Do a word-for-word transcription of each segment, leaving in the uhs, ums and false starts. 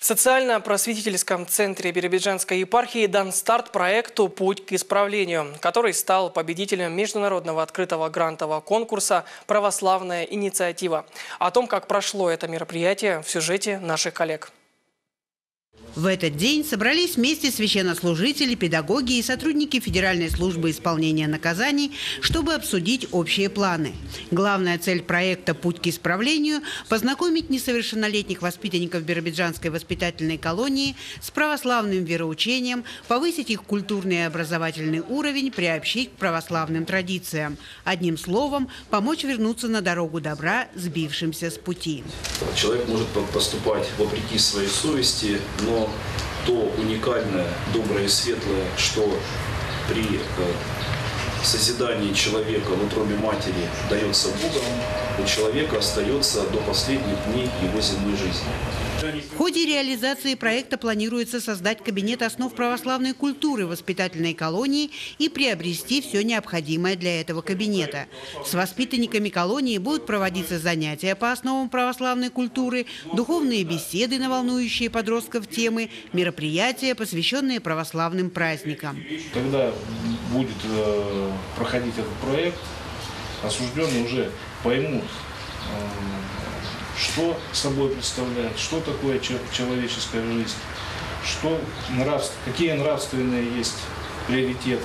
В социально-просветительском центре Биробиджанской епархии дан старт проекту «Путь к исправлению», который стал победителем международного открытого грантового конкурса «Православная инициатива». О том, как прошло это мероприятие, в сюжете наших коллег. В этот день собрались вместе священнослужители, педагоги и сотрудники Федеральной службы исполнения наказаний, чтобы обсудить общие планы. Главная цель проекта «Путь к исправлению» – познакомить несовершеннолетних воспитанников Биробиджанской воспитательной колонии с православным вероучением, повысить их культурный и образовательный уровень, приобщить к православным традициям. Одним словом, помочь вернуться на дорогу добра сбившимся с пути. Человек может поступать вопреки своей совести, но то уникальное, доброе и светлое, что при созидании человека в утробе матери дается Богом, у человека остается до последних дней его земной жизни. В ходе реализации проекта планируется создать кабинет основ православной культуры в воспитательной колонии и приобрести все необходимое для этого кабинета. С воспитанниками колонии будут проводиться занятия по основам православной культуры, духовные беседы на волнующие подростков темы, мероприятия, посвященные православным праздникам. Когда будет э, проходить этот проект, осужденные уже поймут, э, что собой представляет, что такое человеческая жизнь, что нравств, какие нравственные есть приоритеты.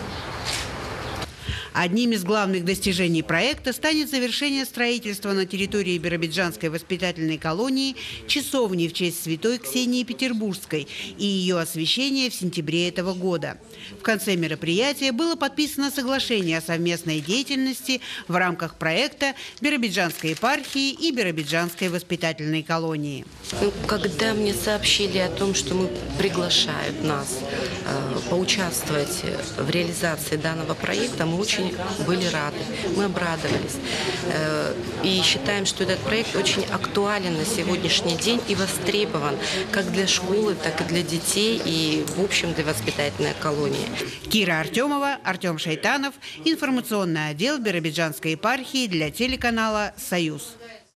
Одним из главных достижений проекта станет завершение строительства на территории Биробиджанской воспитательной колонии часовни в честь святой Ксении Петербургской и ее освящение в сентябре этого года. В конце мероприятия было подписано соглашение о совместной деятельности в рамках проекта Биробиджанской епархии и Биробиджанской воспитательной колонии. Когда мне сообщили о том, что мы приглашают нас э, поучаствовать в реализации данного проекта, мы очень были рады, мы обрадовались э, и считаем, что этот проект очень актуален на сегодняшний день и востребован как для школы, так и для детей и, в общем, для воспитательной колонии. Кира Артемова, Артем Шайтанов, информационный отдел Биробиджанской епархии для телеканала «Союз».